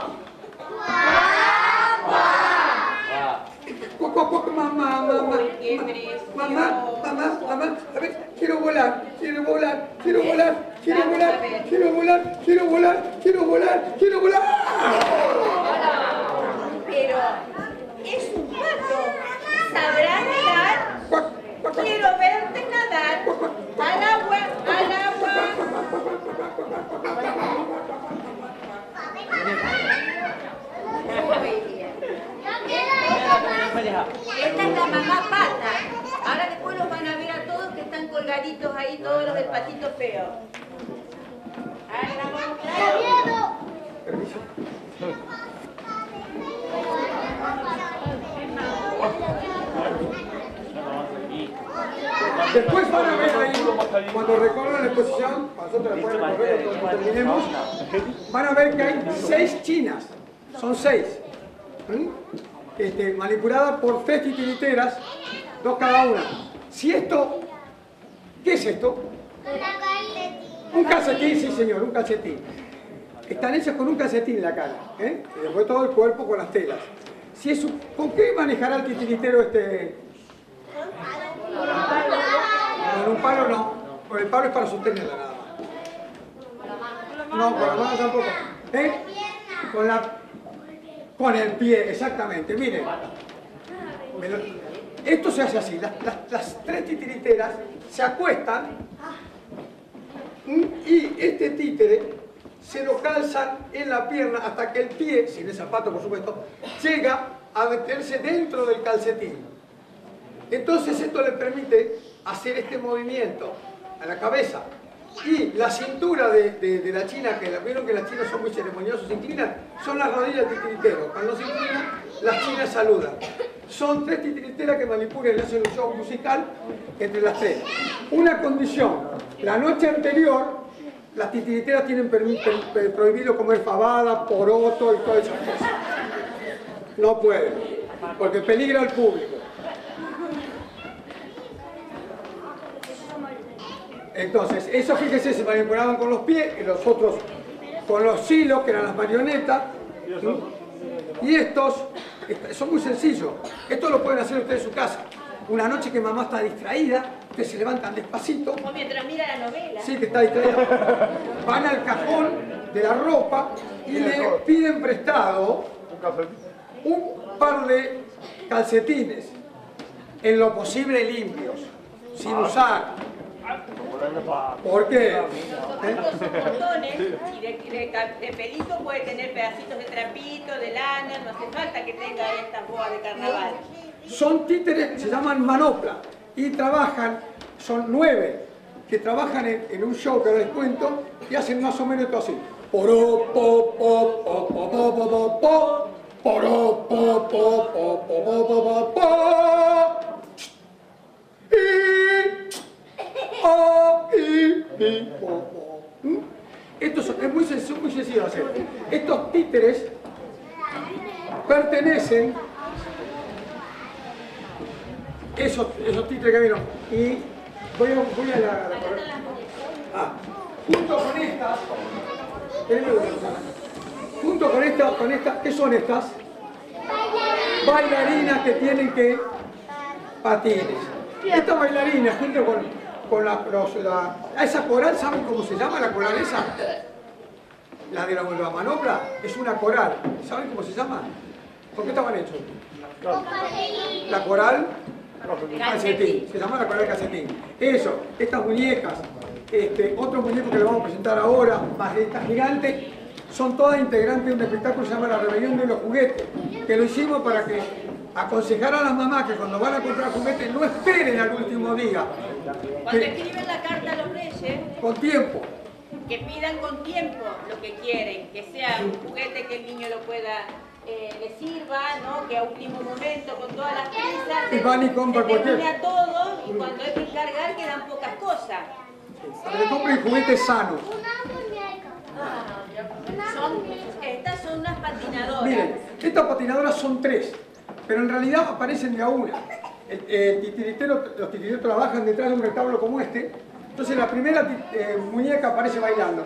[SPEAKER 1] Cuac, cuac, cuac, mamá, mamá.
[SPEAKER 5] Uy, qué precioso.
[SPEAKER 1] Mamá, mamá, mamá. A ver, quiero volar, quiero volar, quiero volar, quiero volar, quiero volar, quiero volar, quiero volar, quiero volar.
[SPEAKER 5] Pero es un pato. ¿Sabrá nadar?
[SPEAKER 1] Cuac, cuac, cuac.
[SPEAKER 5] Quiero verte nadar. Al agua, al agua. Muy bien. Esta es la mamá pata. Ahora después los van a ver a todos que están colgaditos ahí, todos los del patito feo. Ahora la vamos a mostrar.
[SPEAKER 1] Permiso. Después van a ver ahí, cuando recorran la exposición, nosotros después de recorrer cuando terminemos, van a ver que hay seis chinas, son seis, ¿Mm? este, manipuladas por tres titiriteras, dos cada una. Si esto, ¿qué es esto? Un calcetín, sí señor, un calcetín. están hechas con un calcetín en la cara, ¿eh? Y después todo el cuerpo con las telas. Si es un, ¿con qué manejará el titiritero este? Con un palo no, con el palo es para sostenerla nada más. No, con la mano tampoco. ¿Eh? Con la... Con el pie, exactamente. Miren. Esto se hace así. Las, las, las tres titiriteras se acuestan y este títere se lo calzan en la pierna hasta que el pie, sin el zapato por supuesto, llega a meterse dentro del calcetín. Entonces esto le permite hacer este movimiento a la cabeza. Y la cintura de, de, de la china, que la, vieron que las chinas son muy ceremoniosos, se inclinan, son las rodillas del titiritero. Cuando se inclinan, las chinas saludan. Son tres titiriteras que manipulan y hacen un show musical entre las tres. Una condición, la noche anterior, las titiriteras tienen prohibido comer fabada, poroto y todas esas cosas. No pueden, porque peligra al público. Entonces, eso fíjese, se manipulaban con los pies y los otros con los hilos, que eran las marionetas. ¿Sí? Y estos son muy sencillos. Esto lo pueden hacer ustedes en su casa. Una noche que mamá está distraída, ustedes se levantan despacito.
[SPEAKER 5] O mientras mira la novela.
[SPEAKER 1] Sí, que está distraída. Van al cajón de la ropa y le piden prestado un par de calcetines, en lo posible limpios, sin usar. ¿Por qué? ¿Eh?
[SPEAKER 5] Estos son montones y de, de, de pelito puede tener pedacitos de trapito, de lana, no hace falta que tenga estas boas de carnaval.
[SPEAKER 1] Son títeres, se llaman manopla y trabajan, son nueve, que trabajan en, en un show que ahora les cuento y hacen más o menos esto así. Poro, po, po, po, po, po, po, po, po, poro, po, po, po, po, po, po, po, y oh, y, y, oh, oh. ¿Mm? Esto es muy sencillo, muy sencillo de hacer. Estos títeres pertenecen, esos, esos títeres que vieron, y voy a, voy a la, la ah, junto con estas, junto con estas, con estas, ¿qué son estas? Bailarinas que tienen que patines. Estas bailarinas junto con, con la, los, la, esa coral, ¿saben cómo se llama la coral esa? La de la, la manopla, es una coral. ¿Saben cómo se llama? ¿Por qué estaban hechos? La coral calcetín. Se llama la coral calcetín. Eso, estas muñecas, este, otros muñecos que les vamos a presentar ahora, más de estas gigantes, son todas integrantes de un espectáculo que se llama La Rebelión de los Juguetes, que lo hicimos para que aconsejar a las mamás que cuando van a comprar juguetes no esperen al último día.
[SPEAKER 5] Cuando
[SPEAKER 1] que,
[SPEAKER 5] escriben la carta a los reyes,
[SPEAKER 1] con tiempo.
[SPEAKER 5] Que pidan con tiempo lo que quieren, que sea un juguete que el niño lo pueda, eh, le sirva, ¿no? Que a último momento, con todas las prisas,
[SPEAKER 1] Y van y compran
[SPEAKER 5] se termina
[SPEAKER 1] cualquier.
[SPEAKER 5] todo y cuando hay que encargar quedan pocas cosas.
[SPEAKER 1] Para que compren juguetes sanos.
[SPEAKER 5] Son, estas son unas patinadoras.
[SPEAKER 1] Miren, estas patinadoras son tres, pero en realidad aparecen de a una. El, el titiritero, los titiriteros trabajan detrás de un retablo como este. Entonces la primera eh, muñeca aparece bailando.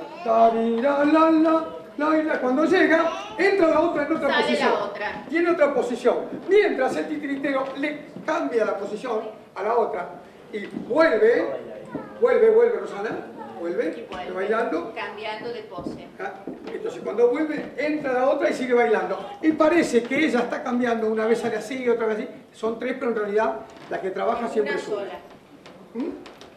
[SPEAKER 1] Cuando llega, entra la otra en otra
[SPEAKER 5] Sale
[SPEAKER 1] posición.
[SPEAKER 5] la otra.
[SPEAKER 1] Tiene otra posición. Mientras el titiritero le cambia la posición a la otra y vuelve, vuelve, vuelve Rosana, vuelve,
[SPEAKER 5] Y vuelve,
[SPEAKER 1] bailando.
[SPEAKER 5] cambiando de pose.
[SPEAKER 1] Entonces cuando vuelve, entra la otra y sigue bailando. Y parece que ella está cambiando, una vez sale así, otra vez así. Son tres, pero en realidad la que trabaja siempre
[SPEAKER 5] Una
[SPEAKER 1] es una.
[SPEAKER 5] sola.
[SPEAKER 1] ¿Mm?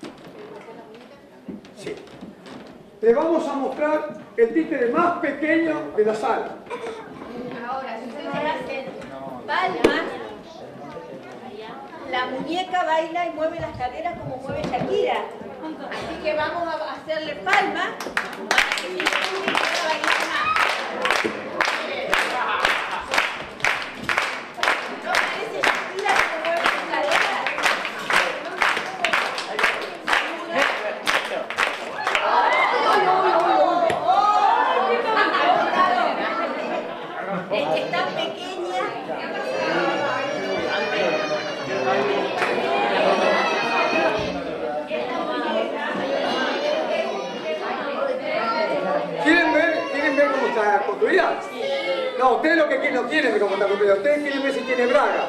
[SPEAKER 1] Sí. Les vamos a mostrar el títere más pequeño de la sala.
[SPEAKER 5] Ahora, si ustedes hacen palmas, la muñeca baila y mueve las caderas como mueve Shakira. Así que vamos a hacerle palmas para que si el público pueda bailar más. ¿No parece Shakira como mueve las caderas? Es que es tan pequeña.
[SPEAKER 1] ¿Quieren ver ustedes lo que no tienen de cómo está cumplida. Ustedes quieren ver si tiene braga.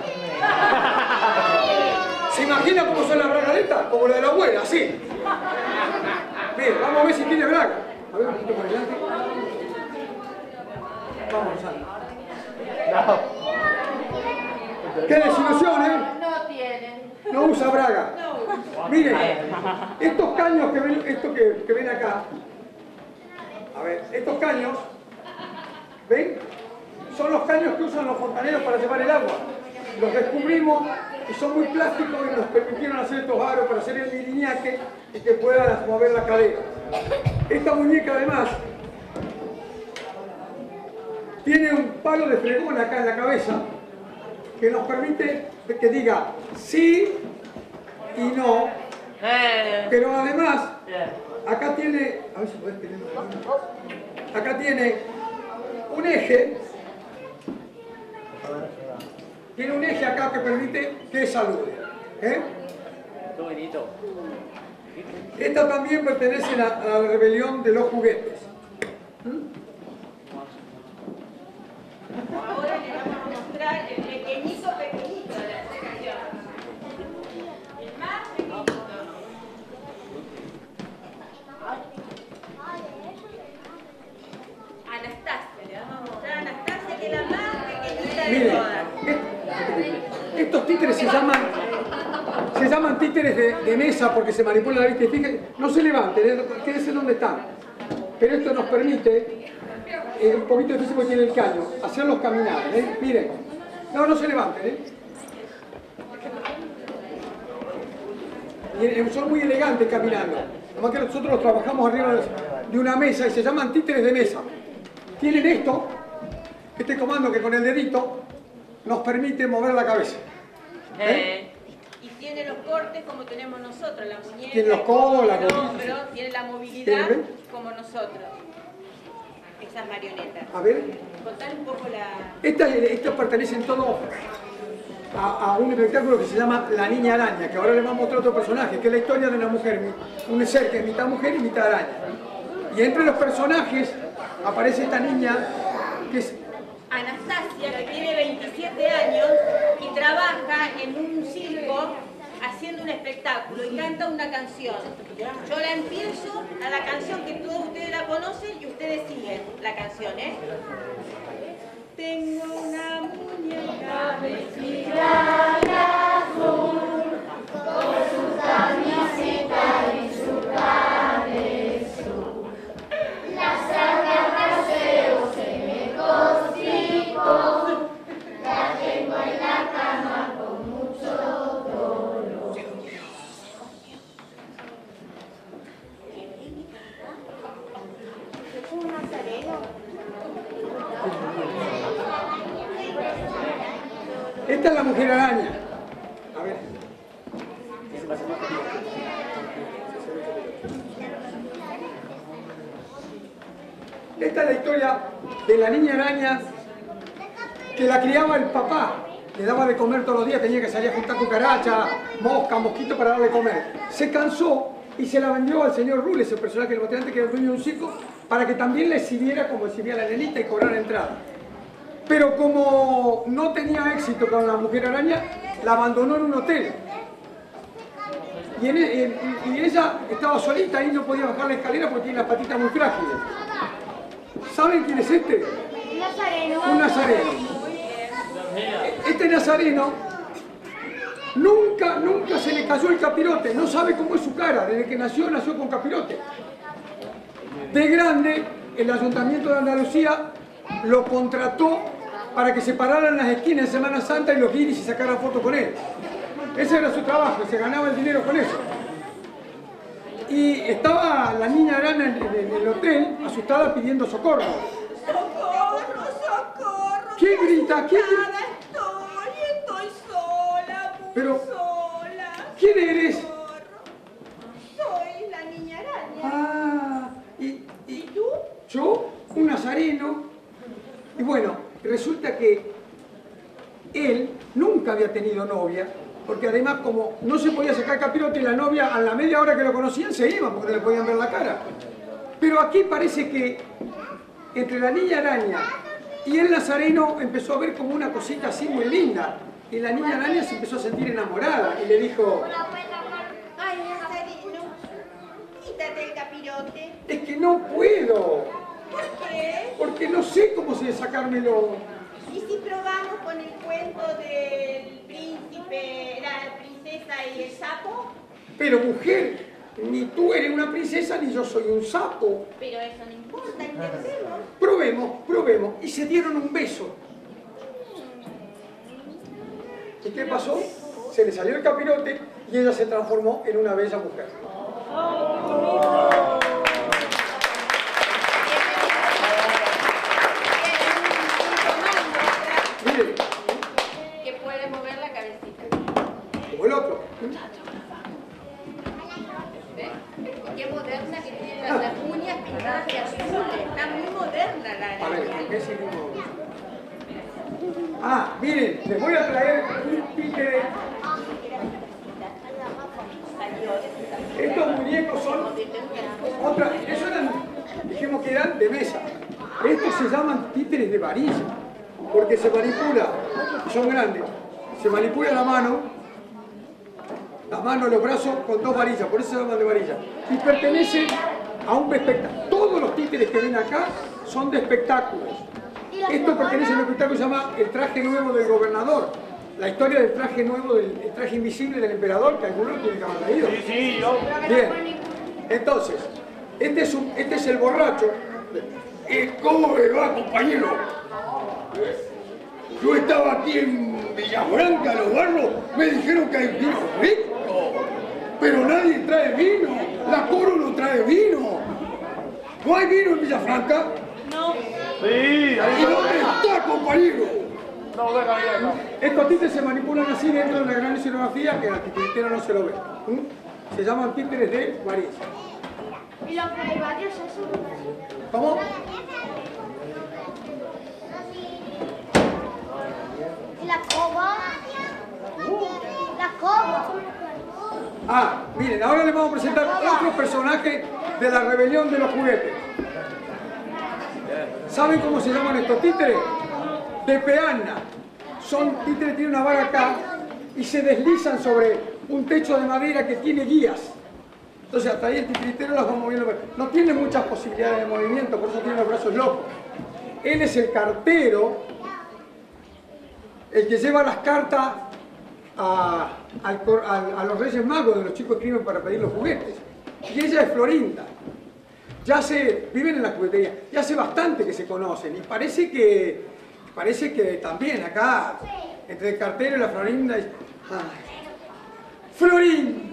[SPEAKER 1] ¿Se imagina cómo son las bragas de esta? Como la de la abuela, así. Bien, vamos a ver si tiene braga. A ver, un poquito por delante. Vamos, Sandra. Qué desilusión, ¿eh?
[SPEAKER 5] No tienen.
[SPEAKER 1] No usa braga. Miren, estos caños que ven, esto que, que ven acá, a ver, estos caños, ¿ven? Son los caños que usan los fontaneros para llevar el agua. Los descubrimos y son muy plásticos y nos permitieron hacer estos aros para hacer el miriñaque y que puedan mover la cadera. Esta muñeca además tiene un palo de fregón acá en la cabeza que nos permite que diga sí y no, pero además acá tiene, a ver si podés tener, acá tiene un eje, tiene un eje acá que permite que salude. ¿eh?
[SPEAKER 3] Qué bonito.
[SPEAKER 1] Esta también pertenece a la, a la rebelión de los juguetes.
[SPEAKER 5] Ahora le vamos a mostrar el pequeñito pequeñito de la sección. El más pequeñito. Anastasia, le vamos a mostrar a Anastasia, que es la más pequeñita de
[SPEAKER 1] Miren,
[SPEAKER 5] todas.
[SPEAKER 1] est- estos títeres se llaman, se llaman títeres de, de mesa porque se manipulan la vista y fíjense, no se levanten, ¿eh? Quédense donde están. Pero esto nos permite, es un poquito difícil porque tiene el caño, hacerlos caminar, ¿eh? Miren, no, no se levanten, ¿eh? Y, eh, son muy elegantes caminando. Además que nosotros los trabajamos arriba de una mesa y se llaman títeres de mesa. Tienen esto, este comando que con el dedito nos permite mover la cabeza. ¿Eh?
[SPEAKER 5] Y tiene los cortes como tenemos nosotros, la muñeca,
[SPEAKER 1] Tiene los codos, la
[SPEAKER 5] el
[SPEAKER 1] rodilla.
[SPEAKER 5] hombro, tiene la movilidad
[SPEAKER 1] ¿Tiene?
[SPEAKER 5] como nosotros. Esas marionetas.
[SPEAKER 1] A ver,
[SPEAKER 5] Contar un poco la...
[SPEAKER 1] estas, estas pertenecen todos a, a un espectáculo que se llama La Niña Araña, que ahora les vamos a mostrar otro personaje, que es la historia de una mujer, un ser que es mitad mujer y mitad araña. Y entre los personajes aparece esta niña que es
[SPEAKER 5] Anastasia, que tiene veintisiete años y trabaja en un circo haciendo un espectáculo y canta una canción. Yo la empiezo a la canción que todos ustedes la conocen y ustedes siguen la canción, ¿eh? Tengo una muñeca vestida de azul, con su camiseta y su cabezón. La saca al paseo, se me constipó, la tengo en la cama con mucho dolor.
[SPEAKER 4] Un nazareno.
[SPEAKER 1] Esta es la mujer araña. A ver. Esta es la historia de la niña araña que la criaba el papá. Le daba de comer todos los días, tenía que salir a juntar cucaracha, mosca, mosquito para darle de comer. Se cansó y se la vendió al señor Rules, el personaje del boteante que era el dueño de un circo, para que también le exhibiera como exhibía la nenita y cobrara entrada. Pero como no tenía éxito con la mujer araña, la abandonó en un hotel. Y, en, en, y ella estaba solita y no podía bajar la escalera porque tiene las patitas muy frágiles. ¿Saben quién es este?
[SPEAKER 4] Un nazareno.
[SPEAKER 1] Un nazareno. Este nazareno nunca, nunca se le cayó el capirote, no sabe cómo es su cara, desde que nació, nació con capirote. De grande, el Ayuntamiento de Andalucía lo contrató para que se pararan las esquinas en Semana Santa y los guiris y sacaran fotos con él. Ese era su trabajo, se ganaba el dinero con eso. Y estaba la niña araña en, en- en el hotel, asustada, pidiendo socorro.
[SPEAKER 5] ¡Socorro, socorro!
[SPEAKER 1] ¿Quién grita? ¿Quién grita?
[SPEAKER 5] Estoy, estoy sola, muy
[SPEAKER 1] Pero,
[SPEAKER 5] sola.
[SPEAKER 1] ¿quién eres?
[SPEAKER 5] Socorro. Soy la niña araña.
[SPEAKER 1] Ah, y,
[SPEAKER 5] ¿Y
[SPEAKER 1] y
[SPEAKER 5] tú?
[SPEAKER 1] yo, un nazareno. Y bueno, resulta que él nunca había tenido novia, porque además como no se podía sacar capirote, la novia a la media hora que lo conocían se iba porque no le podían ver la cara. Pero aquí parece que entre la niña araña Y el nazareno empezó a ver como una cosita así muy linda. Y la niña araña se empezó a sentir enamorada y le dijo,
[SPEAKER 5] Ay, Nazareno, quítate el capirote.
[SPEAKER 1] es que no puedo,
[SPEAKER 5] ¿Por qué?
[SPEAKER 1] porque no sé cómo se sacármelo.
[SPEAKER 5] ¿Y si probamos con el cuento del príncipe, la princesa y el sapo?
[SPEAKER 1] Pero mujer, ni tú eres una princesa ni yo soy un sapo.
[SPEAKER 5] Pero eso no importa, intentemos.
[SPEAKER 1] Probemos, probemos. Y se dieron un beso. ¿Y qué pasó? Se le salió el capirote y ella se transformó en una bella mujer. Mire,
[SPEAKER 5] Que puede mover la cabecita.
[SPEAKER 1] como el otro.
[SPEAKER 5] ¿Ves? Qué moderna que tiene las, las uñas pintadas de azul. Está muy moderna la
[SPEAKER 1] A ver,
[SPEAKER 5] araña.
[SPEAKER 1] ¿qué seguimos? Ah, miren, les voy a traer un títere. Estos muñecos son otra, eso eran, dijimos que eran de mesa. Estos se llaman títeres de varilla, porque se manipula, son grandes, se manipula la mano, la mano, los brazos con dos varillas, por eso se llaman de varilla. Y pertenecen a un espectáculo. Todos los títeres que ven acá son de espectáculos. Esto pertenece a un espectáculo que se llama El traje nuevo del gobernador. La historia del traje nuevo, del el traje invisible del emperador, que alguno tiene que haber leído.
[SPEAKER 3] Sí, sí, yo.
[SPEAKER 1] Bien, entonces, este es, un, este es el borracho. Eh, ¿Cómo me va, compañero? Yo estaba aquí en Villafranca, Los Barros, me dijeron que hay vino rico, pero nadie trae vino, la Coro no trae vino. ¿No hay vino en Villafranca?
[SPEAKER 5] No.
[SPEAKER 3] Sí,
[SPEAKER 1] ¿Y
[SPEAKER 3] ahí
[SPEAKER 1] dónde está, compañero?
[SPEAKER 3] no, venga, venga.
[SPEAKER 1] Estos títeres se manipulan así dentro de una gran escenografía que el titiritero no se lo ve. ¿Mm? Se llaman títeres de varilla.
[SPEAKER 4] Y los varios eso.
[SPEAKER 1] ¿Cómo?
[SPEAKER 4] Y la coba. La coba.
[SPEAKER 1] Ah, miren, ahora les vamos a presentar otro personaje de la rebelión de los juguetes. ¿Saben cómo se llaman estos títeres? De peana. Son títeres que tienen una vara acá y se deslizan sobre un techo de madera que tiene guías. Entonces hasta ahí el titiritero las va moviendo. No tiene muchas posibilidades de movimiento, por eso tiene los brazos locos. Él es el cartero, el que lleva las cartas a, al cor- a- a los Reyes Magos de los chicos que escriben para pedir los juguetes. Y ella es Florinda. Ya se, viven en la juguetería, ya hace bastante que se conocen y parece que, parece que también acá, entre el cartero y la Florinda, es, ay, ¡Florinda!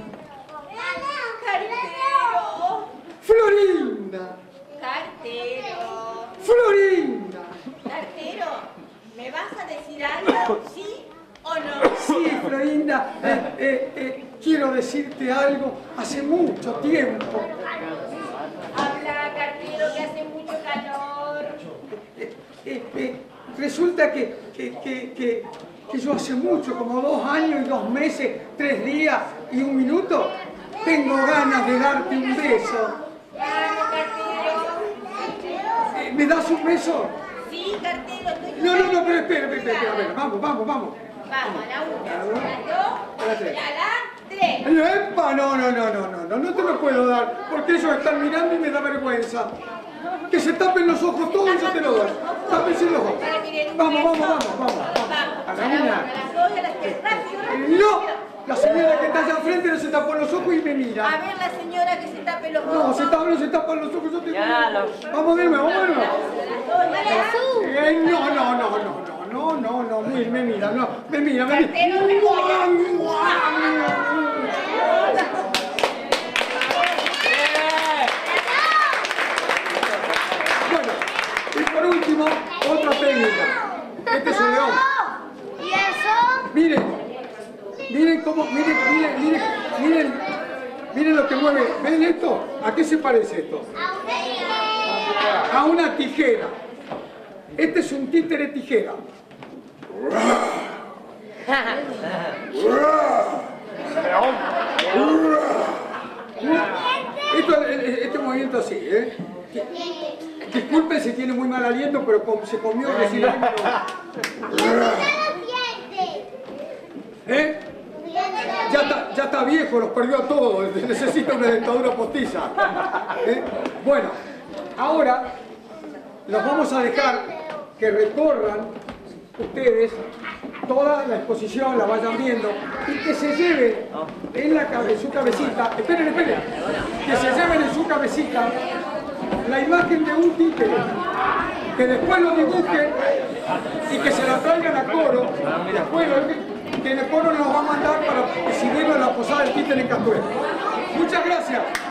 [SPEAKER 5] Cartero.
[SPEAKER 1] ¡Florinda!
[SPEAKER 5] Cartero.
[SPEAKER 1] ¡Florinda!
[SPEAKER 5] Cartero. ¿Me vas a decir algo? ¿Sí o no?
[SPEAKER 1] Sí, Florinda, eh, eh, eh, quiero decirte algo hace mucho tiempo.
[SPEAKER 5] Habla, cartero, que hace mucho calor.
[SPEAKER 1] Eh, eh, eh, resulta que, que, que, que, que yo hace mucho, como dos años y dos meses, tres días y un minuto, tengo ganas de darte un beso.
[SPEAKER 5] Vamos, cartero.
[SPEAKER 1] Eh, ¿Me das un beso?
[SPEAKER 5] Sí, cartero, estoy...
[SPEAKER 1] No, no, no, pero espera, espera, espera, espera, vamos, vamos, vamos.
[SPEAKER 5] Vamos, a la una,
[SPEAKER 1] A la
[SPEAKER 5] a
[SPEAKER 1] una,
[SPEAKER 5] las
[SPEAKER 1] a
[SPEAKER 5] dos,
[SPEAKER 1] las tres.
[SPEAKER 5] y a las tres.
[SPEAKER 1] ¡Epa! No, no, no, no, no, no, no te lo puedo dar, porque ellos están mirando y me da vergüenza. Que se tapen los ojos todos y yo te lo doy. Tápense los ojos.
[SPEAKER 5] Para que den un
[SPEAKER 1] Vamos, vamos,
[SPEAKER 5] beso.
[SPEAKER 1] vamos, vamos, vamos.
[SPEAKER 5] Vamos,
[SPEAKER 1] A
[SPEAKER 5] a
[SPEAKER 1] la
[SPEAKER 5] la una, a
[SPEAKER 1] una.
[SPEAKER 5] las dos y a las tres. Rápido, rápido.
[SPEAKER 1] ¡No! La señora que está allá enfrente no se tapó los ojos y me
[SPEAKER 5] A
[SPEAKER 1] mira.
[SPEAKER 5] ver la señora que se tape los ojos.
[SPEAKER 1] No, se tapan, no se tapan los ojos, yo te
[SPEAKER 3] Ya,
[SPEAKER 1] Vamos de nuevo, vamos de nuevo.
[SPEAKER 5] A las dos y a las tres.
[SPEAKER 1] Eh, no, no, no, no, no, no, no, no, muy, me mira, no, me mira, me mira.
[SPEAKER 5] Cartero, me
[SPEAKER 1] Bueno, y por último, otra técnica. Este es un león.
[SPEAKER 4] ¿Y eso?
[SPEAKER 1] Miren, miren cómo, miren, miren, miren, miren, miren lo que mueve. ¿Ven esto? ¿A qué se parece esto? A una tijera. Este es un títere tijera. Esto, este movimiento así, ¿eh? Disculpen si tiene muy mal aliento, pero com- se comió recién. ¿Eh? Ya está, ya está viejo, los perdió a todos, necesita una dentadura postiza. ¿Eh? Bueno, ahora los vamos a dejar que recorran ustedes toda la exposición, la vayan viendo y que se lleven en, la, en su cabecita, esperen, esperen, que se lleven en su cabecita la imagen de un títere, que después lo dibujen y que se la traigan a Coro, después que el Coro nos va a mandar para exhibirlo en la posada del títere en Castuera. Muchas gracias.